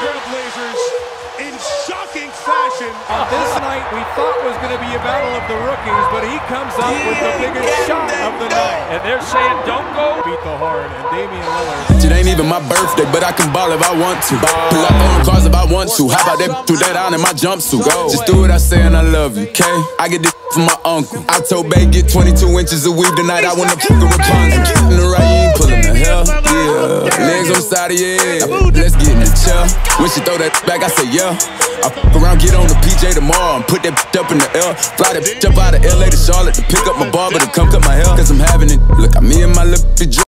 Trailblazers in shocking fashion. This night we thought was going to be a battle of the rookies, but he comes up with the biggest shot of the night. And they're saying, don't go. Beat the Horn and Damian Lillard. It ain't even my birthday, but I can ball if I want to. Pull up on the cars if I want to. How about that threw that on in my jumpsuit? Just do what I say and I love you, okay? I get this from my uncle. I told Bay get 22 inches of weave tonight. I wanna fuck a Rapunzel. Getting the right, you ain't pulling the hell. Yeah, legs on the side of your head. Let's get in the chair. When she throw that back, I say yeah. I fuck around, get on the PJ tomorrow and put that up in the air. Fly that up out of LA to Charlotte to pick up my barber to come cut my hair. Cause I'm having it. Look, I'm me and my little